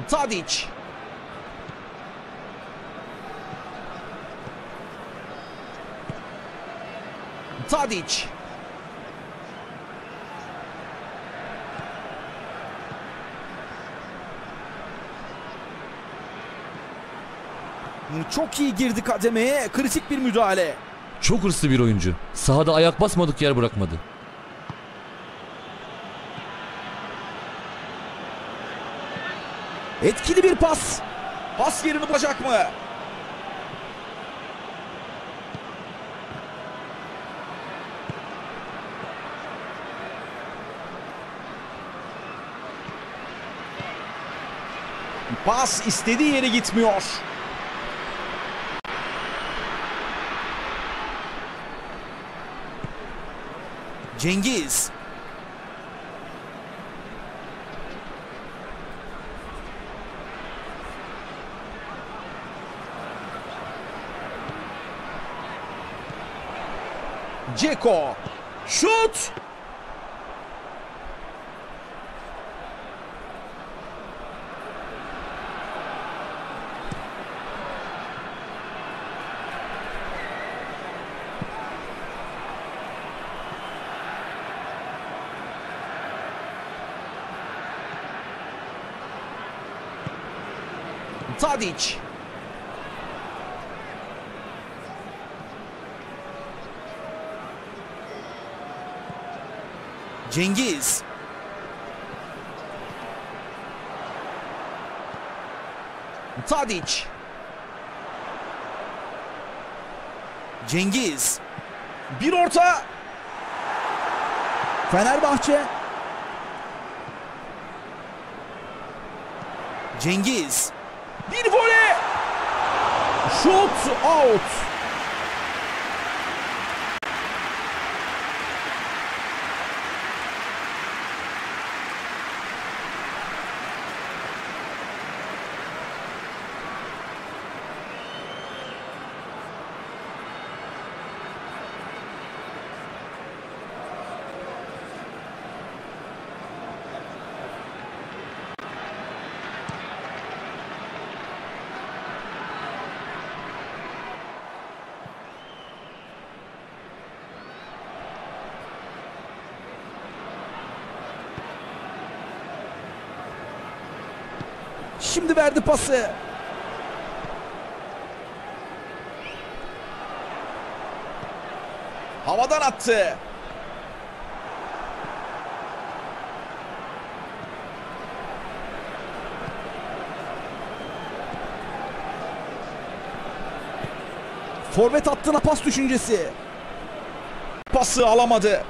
Tadic. Tadic. Çok iyi girdi kademeye. Kritik bir müdahale. Çok hırslı bir oyuncu. Sahada ayak basmadık yer bırakmadı. Etkili bir pas. Pas yerini bulacak mı? Pas istediği yere gitmiyor. Cengiz. Dzeko. Şut. Tadic. Cengiz. Tadic. Cengiz. Bir orta. Fenerbahçe. Cengiz. Bir voley. Şut out. Şimdi verdi pası. Havadan attı. Forvet hattına pas düşüncesi. Pası alamadı.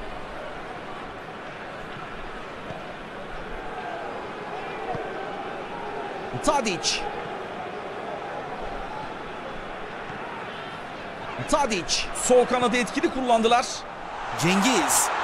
Tadic. Tadic. Sol kanadı etkili kullandılar. Cengiz.